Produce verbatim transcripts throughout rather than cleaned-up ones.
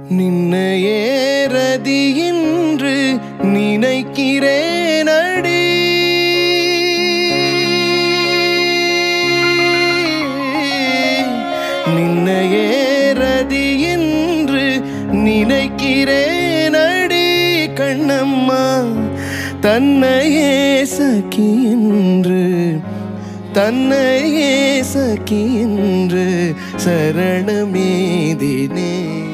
நின்னையே ரதி என்று நினைக்கிறேன் அடி. நின்னையே ரதி என்று நினைக்கிறேன் அடி கண்ணம்மா. தன்னையே சகி என்று தன்னையே சகி என்று சரணமேதினே.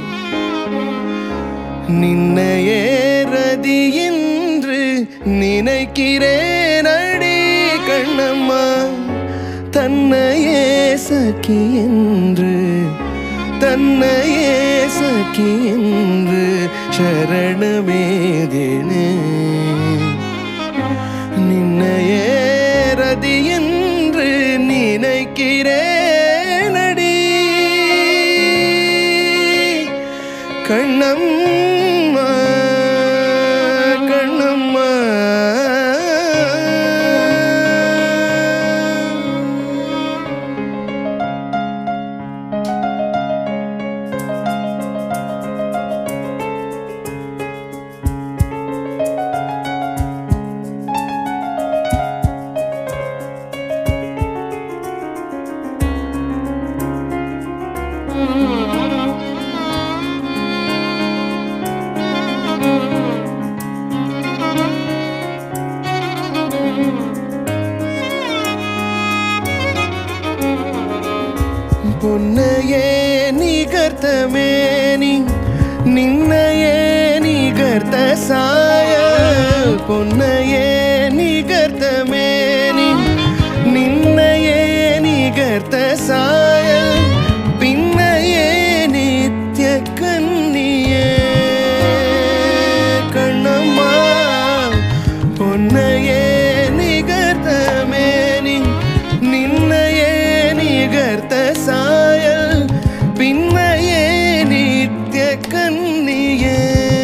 நின்னையே ரதி என்று நினைக்கிறேன் அடி கண்ணம்மா. தன்னையே சகி என்று தன்னையே சகி என்று சரணமேதினே. நின்னையே ரதி என்று நினைக்கிறேன் அடி கண்ணம்மா கண்ணம்மா. பொன்னையே நிகர்த்த மேனி நின்னையே நிகர்த்த சாயல். பொன்னையே நிகர்த்த மேனி நின்னையே நிகர்த்த சாயல். பின்னையே நித்ய கன்னியே கண்ணம்மா. பொன்னையே நிகர்த்த மேனி நின்னையே நிகர்த்த சாயல். பின்னையே நித்ய கன்னியே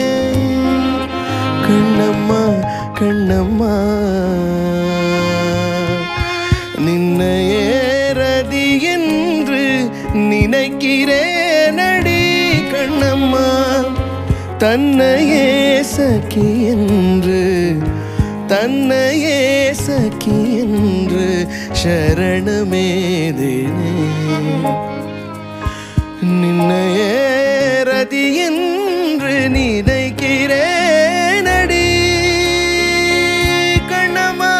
கண்ணம்மா கண்ணம்மா. நின்னையே ரதி என்று நினைக்கிறேன் அடி கண்ணம்மா. தன்னையே சகி என்று தன்னையே சகி என்று சரணமேதினே. நின்னையே ரதி என்று நினைக்கிறேன் அடி கண்ணம்மா.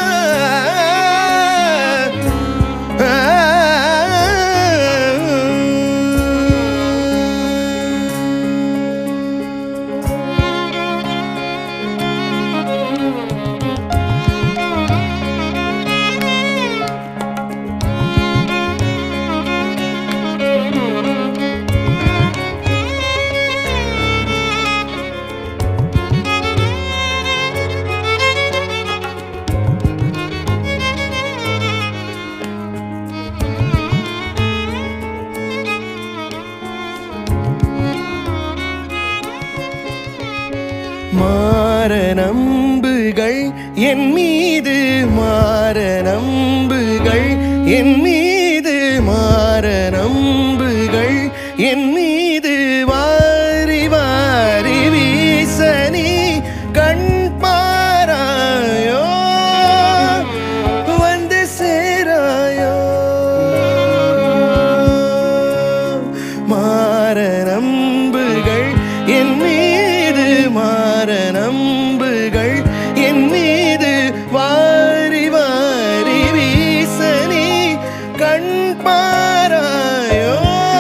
மாற நம்புகள் என் மீது மாற நம்புகள் என் மீது மாற நம்புகள் என் மீது வாரி வாரி வீசனி கண் பாராயோ வந்து சேராயோ. மாற நம்புகள் என் மீது மாற நம்புகள் என் மீது வாரி வாரி வீசனி கண் பாராயோ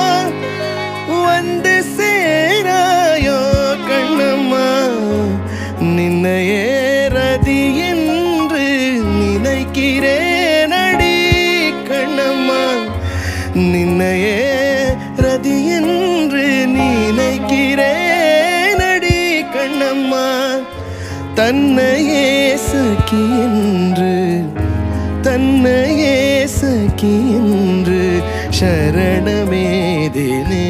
வந்து சேராயோ கண்ணம்மா. நின்னையே ரதி என்று நினைக்கிறேன் அடி கண்ணம்மா. நின்னையே ரதி என்று நினைக்கிறேன் அடி கண்ணம்மா. தன்னையே சகி என்று தன்னையே சகி என்று சரணமேதினே.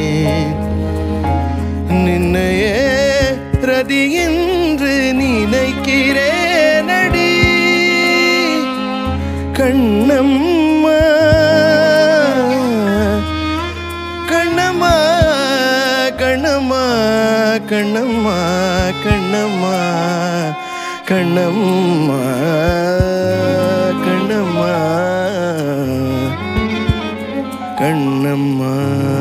நின்னையே ரதி என்று நினைக்கிறேன் அடி கண்ணம்மா கண்ணம்மா கண்ணம்மா. கண்ணம்மா கண்ணம்மா கண்ணம்மா கண்ணம்மா கண்ணம்மா